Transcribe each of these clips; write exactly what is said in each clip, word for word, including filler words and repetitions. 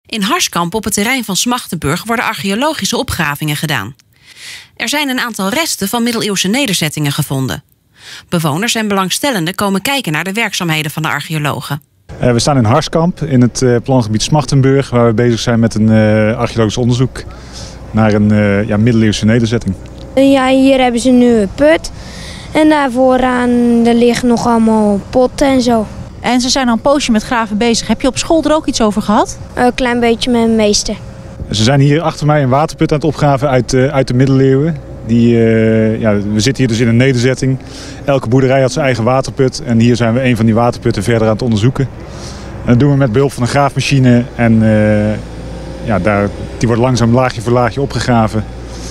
In Harskamp op het terrein van Smachtenburg worden archeologische opgravingen gedaan. Er zijn een aantal resten van middeleeuwse nederzettingen gevonden. Bewoners en belangstellenden komen kijken naar de werkzaamheden van de archeologen. Uh, we staan in Harskamp in het uh, plangebied Smachtenburg, waar we bezig zijn met een uh, archeologisch onderzoek naar een uh, ja, middeleeuwse nederzetting. Ja, hier hebben ze nu een put en daar vooraan er liggen nog allemaal potten en zo. En ze zijn al een poosje met graven bezig. Heb je op school er ook iets over gehad? Een klein beetje met mijn meester. Ze zijn hier achter mij een waterput aan het opgraven uit, uh, uit de middeleeuwen. Die, uh, ja, we zitten hier dus in een nederzetting. Elke boerderij had zijn eigen waterput. En hier zijn we een van die waterputten verder aan het onderzoeken. En dat doen we met behulp van een graafmachine. En uh, ja, daar, die wordt langzaam laagje voor laagje opgegraven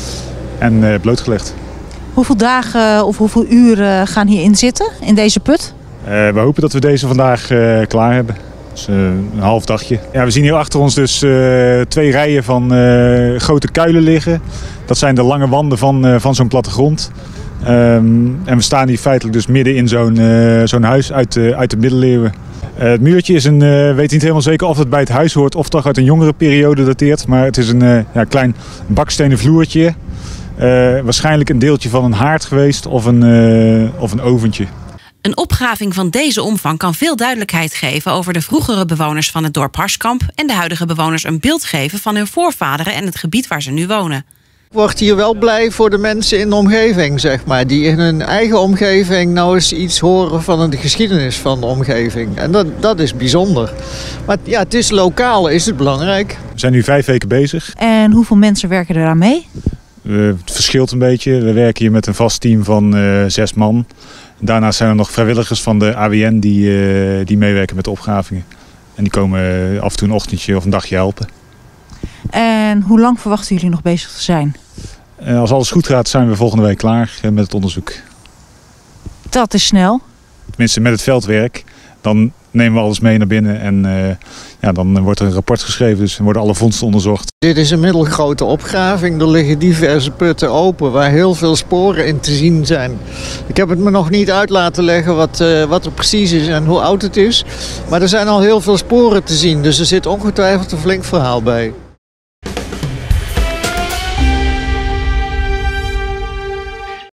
en uh, blootgelegd. Hoeveel dagen of hoeveel uren gaan hierin zitten, in deze put? Uh, we hopen dat we deze vandaag uh, klaar hebben. Dus, uh, een half dagje. Ja, we zien hier achter ons dus uh, twee rijen van uh, grote kuilen liggen. Dat zijn de lange wanden van, uh, van zo'n plattegrond. Um, en we staan hier feitelijk dus midden in zo'n uh, zo'n huis uit, uh, uit de middeleeuwen. Uh, het muurtje is een, uh, weet niet helemaal zeker of het bij het huis hoort of toch uit een jongere periode dateert. Maar het is een uh, ja, klein bakstenen vloertje. Uh, waarschijnlijk een deeltje van een haard geweest of een, uh, of een oventje. Een opgraving van deze omvang kan veel duidelijkheid geven over de vroegere bewoners van het dorp Harskamp en de huidige bewoners een beeld geven van hun voorvaderen en het gebied waar ze nu wonen. Ik word hier wel blij voor de mensen in de omgeving, zeg maar, die in hun eigen omgeving nou eens iets horen van de geschiedenis van de omgeving. En dat, dat is bijzonder. Maar ja, het is lokaal, is het belangrijk. We zijn nu vijf weken bezig. En hoeveel mensen werken eraan mee? Uh, het verschilt een beetje. We werken hier met een vast team van uh, zes man. Daarnaast zijn er nog vrijwilligers van de A W N die, uh, die meewerken met de opgravingen. En die komen uh, af en toe een ochtendje of een dagje helpen. En hoe lang verwachten jullie nog bezig te zijn? Uh, als alles goed gaat zijn we volgende week klaar uh, met het onderzoek. Dat is snel. Tenminste met het veldwerk. Dan nemen we alles mee naar binnen en uh, ja, dan wordt er een rapport geschreven. Dus worden alle vondsten onderzocht. Dit is een middelgrote opgraving. Er liggen diverse putten open waar heel veel sporen in te zien zijn. Ik heb het me nog niet uit laten leggen wat, uh, wat er precies is en hoe oud het is. Maar er zijn al heel veel sporen te zien. Dus er zit ongetwijfeld een flink verhaal bij.